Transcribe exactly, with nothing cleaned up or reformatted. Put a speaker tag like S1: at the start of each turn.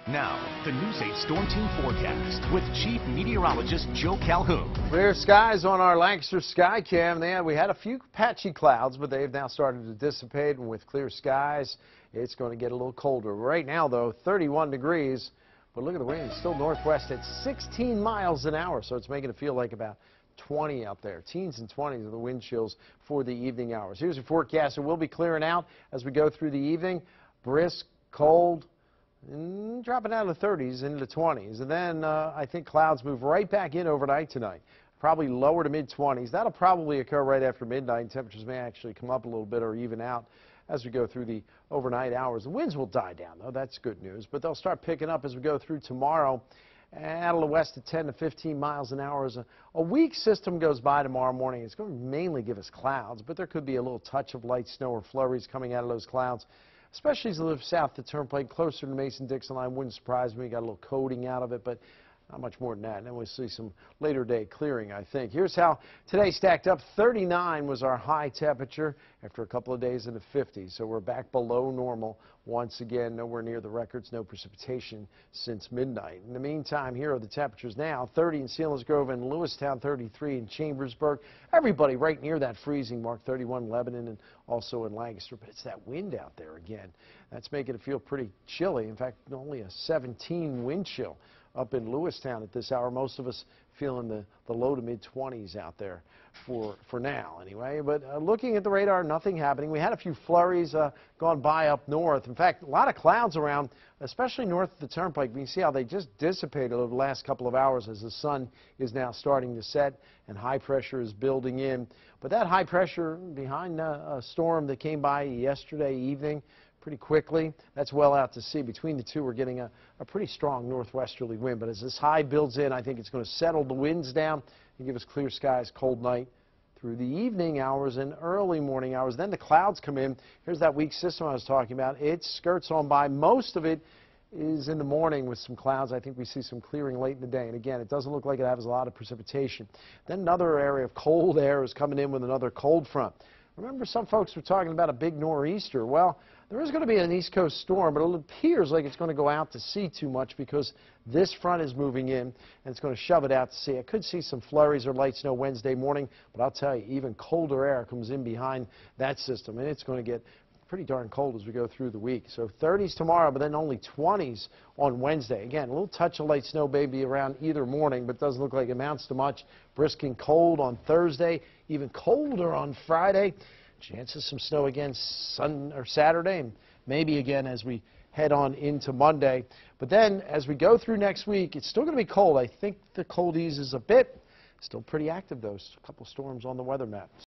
S1: Now, the News eight Storm Team forecast with Chief Meteorologist Joe Calhoun.
S2: Clear skies on our Lancaster sky cam. There, we had a few patchy clouds, but they've now started to dissipate, and with clear skies, it's going to get a little colder. Right now, though, thirty-one degrees, but look at the wind. It's still northwest at sixteen miles an hour, so it's making it feel like about twenty out there. Teens and twenties are the wind chills for the evening hours. Here's your forecast. It will be clearing out as we go through the evening. Brisk, cold, and dropping out of the thirties into the twenties. And then uh, I think clouds move right back in overnight tonight. Probably lower to mid twenties. That'll probably occur right after midnight. Temperatures may actually come up a little bit or even out as we go through the overnight hours. The winds will die down, though. That's good news. But they'll start picking up as we go through tomorrow. Out of the west at ten to fifteen miles an hour. As a, a weak system goes by tomorrow morning, it's going to mainly give us clouds, but there could be a little touch of light snow or flurries coming out of those clouds, especially as you live south the turnpike, closer to the Mason-Dixon line. Wouldn't surprise me. Got a little coating out of it, but not much more than that. And then we'll see some later day clearing, I think. Here's how today stacked up. thirty-nine was our high temperature after a couple of days in the fifties. So we're back below normal once again. Nowhere near the records. No precipitation since midnight. In the meantime, here are the temperatures now. thirty in Selinsgrove and Lewistown, thirty-three in Chambersburg. Everybody right near that freezing mark. thirty-one in Lebanon and also in Lancaster. But it's that wind out there again. That's making it feel pretty chilly. In fact, only a seventeen wind chill up in Lewistown at this hour. Most of us feeling the, the low to mid twenties out there for, for now anyway. But uh, looking at the radar, nothing happening. We had a few flurries uh, gone by up north. In fact, a lot of clouds around, especially north of the turnpike. You can see how they just dissipated over the last couple of hours as the sun is now starting to set and high pressure is building in. But that high pressure behind uh, a storm that came by yesterday evening pretty quickly. That's well out to sea. Between the two, we're getting a, a pretty strong northwesterly wind. But as this high builds in, I think it's going to settle the winds down and give us clear skies, cold night through the evening hours and early morning hours. Then the clouds come in. Here's that weak system I was talking about. It skirts on by. Most of it is in the morning with some clouds. I think we see some clearing late in the day. And again, it doesn't look like it has a lot of precipitation. Then another area of cold air is coming in with another cold front. Remember, some folks were talking about a big nor'easter. Well, there is going to be an East Coast storm, but it appears like it's going to go out to sea too much because this front is moving in, and it's going to shove it out to sea. I could see some flurries or light snow Wednesday morning, but I'll tell you, even colder air comes in behind that system, and it's going to get pretty darn cold as we go through the week. So thirties tomorrow, but then only twenties on Wednesday. Again, a little touch of light snow maybe around either morning, but doesn't look like it amounts to much. Brisk and cold on Thursday, even colder on Friday. Chances some snow again Sun or Saturday, and maybe again as we head on into Monday. But then as we go through next week, it's still going to be cold. I think the cold eases a bit. Still pretty active, though. A couple storms on the weather map.